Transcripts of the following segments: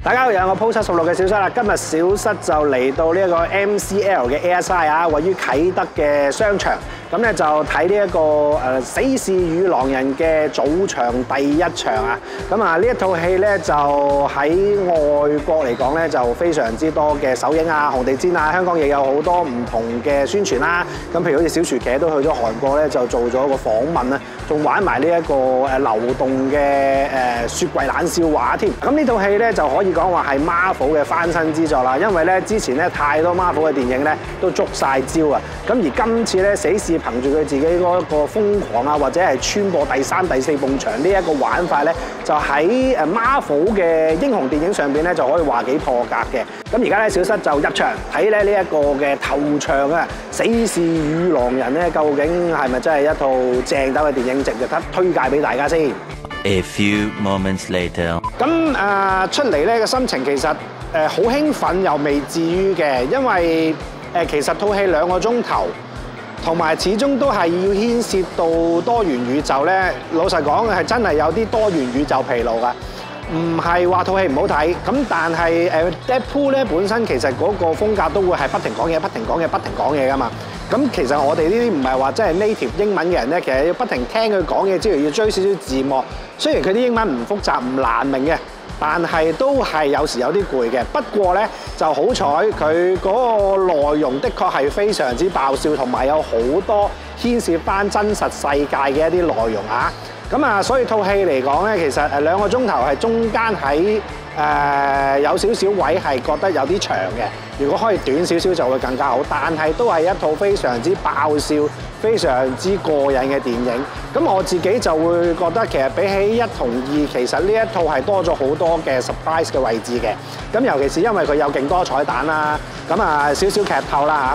大家好，有我 Post 76嘅小室啦。今日小室就嚟到呢一個 MCL 嘅 ASI 啊，位於啟德嘅商場。咁咧就睇呢一個《死侍與狼人》嘅早場第一場啊。咁啊呢一套戲咧就喺外國嚟講咧就非常之多嘅首映啊、紅地毯啊，香港亦有好多唔同嘅宣傳啦。咁譬如好似小廚茄都去咗韓國咧，就做咗個訪問啊，仲玩埋呢一個流動嘅雪櫃冷笑話添。咁呢套戲咧就可以講話係 Marvel 嘅翻身之作啦，因為咧之前咧太多 Marvel 嘅電影咧都捉晒招啊。咁而今次咧死侍憑住佢自己嗰一個瘋狂啊，或者係穿過第3、第4埲牆呢一個玩法咧，就喺Marvel 嘅英雄電影上邊咧就可以話幾破格嘅。咁而家咧小室就入場睇咧呢一個嘅頭場啊，《死侍與狼人》咧究竟係咪真係一套正斗嘅電影，值得推介俾大家先。 A few moments later， 咁出嚟咧嘅心情其實好興奮又未至於嘅，因為其實套戲2個鐘頭。同埋始終都係要牽涉到多元宇宙咧，老實講係真係有啲多元宇宙疲勞㗎，唔係話套戲唔好睇，咁但係Deadpool 咧本身其實嗰個風格都會係不停講嘢、不停講嘢、不停講嘢㗎嘛。咁其實我哋呢啲唔係話真係 native 英文嘅人咧，其實要不停聽佢講嘢之餘，要追少少字幕。雖然佢啲英文唔複雜、唔難明嘅，但係都係有時有啲攰嘅。不過咧就好彩，佢嗰個內容的確係非常之爆笑，同埋有好多牽涉翻真實世界嘅一啲內容啊。咁啊，所以套戲嚟講咧，其實2個鐘頭係中間喺有少少位係覺得有啲長嘅。如果可以短少少就會更加好，但係都係一套非常之爆笑、非常之過癮嘅電影。咁我自己就會覺得其實比起1同2，其實呢一套係多咗好多嘅 surprise 嘅位置嘅。咁尤其是因為佢有勁多彩蛋啦，咁啊少少劇透啦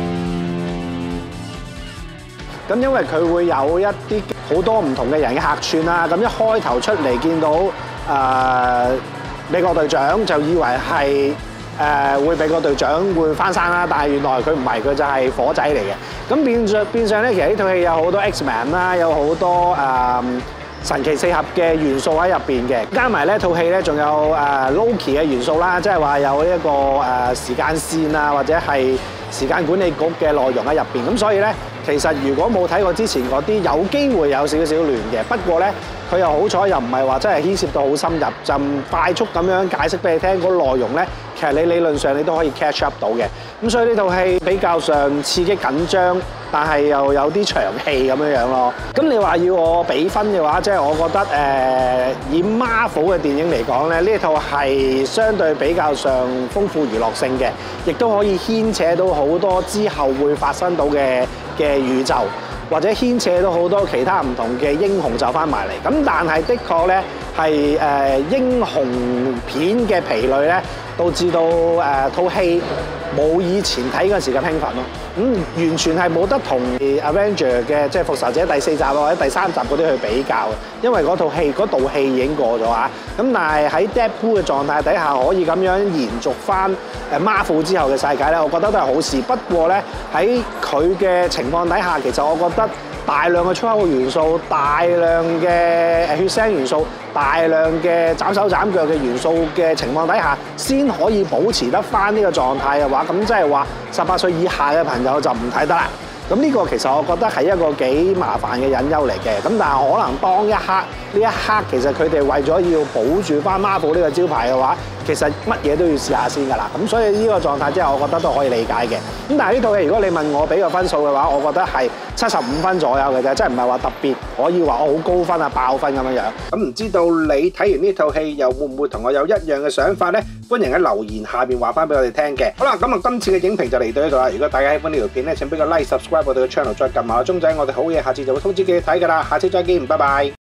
嚇。咁因為佢會有一啲好多唔同嘅人嘅客串啦，咁一開頭出嚟見到美國隊長就以為係會美國隊長會翻生啦，但係原來佢唔係，佢就係火仔嚟嘅。咁變相咧，其實呢套戲有好多 X-Men 啦，有好多神奇4俠嘅元素喺入邊嘅，加埋呢套戲咧仲有Loki 嘅元素啦，即係話有呢一個時間線啊，或者係時間管理局嘅內容喺入邊。咁所以咧，其實如果冇睇過之前嗰啲，有機會有少少亂嘅。不過咧，佢又好彩，又唔係話真係牽涉到好深入，就快速咁樣解釋俾你聽嗰內容咧。其實你理論上你都可以 catch up 到嘅。咁所以呢套戲比較上刺激緊張，但係又有啲長氣咁樣樣咯。咁你話要我俾分嘅話，即係我覺得以 Marvel 嘅電影嚟講咧，呢一套係相對比較上豐富娛樂性嘅，亦都可以牽扯到好多之後會發生到嘅宇宙，或者牽扯到好多其他唔同嘅英雄走翻埋嚟。咁但係的確咧係英雄片嘅疲累咧，導致到套戲冇以前睇嗰時咁興奮咯。完全係冇得同 Avenger 嘅即係復仇者第4集或者第3集嗰啲去比較，因為嗰道戲已經過咗啊。咁但係喺 Deadpool 嘅狀態底下，可以咁樣延續翻Marvel 之後嘅世界咧，我覺得都係好事。不過咧喺佢嘅情況底下，其實我覺得大量嘅粗口元素、大量嘅血腥元素、大量嘅斬手斬腳嘅元素嘅情況底下，先可以保持得翻呢個狀態嘅話，咁即係話18歲以下嘅朋友就唔睇得啦。咁呢個其實我覺得係一個幾麻煩嘅隱憂嚟嘅。咁但係可能當呢一刻其實佢哋為咗要保住翻 Marvel 呢個招牌嘅話，其實乜嘢都要試下先㗎啦。咁所以呢個狀態之後，我覺得都可以理解嘅。咁但係呢套戲如果你問我俾個分數嘅話，我覺得係75分左右嘅啫，即係唔係話特別可以話我好高分啊、爆分咁樣樣。咁唔知道你睇完呢套戲又會唔會同我有一樣嘅想法呢？歡迎喺留言下邊話翻俾我哋聽嘅。好啦，咁啊今次嘅影評就嚟到呢度啦。如果大家喜歡呢條片咧，請俾個 like、subscribe 我哋嘅 channel， 再撳埋個鐘仔，我哋好嘢下次就會通知你睇㗎啦。下次再見，拜拜。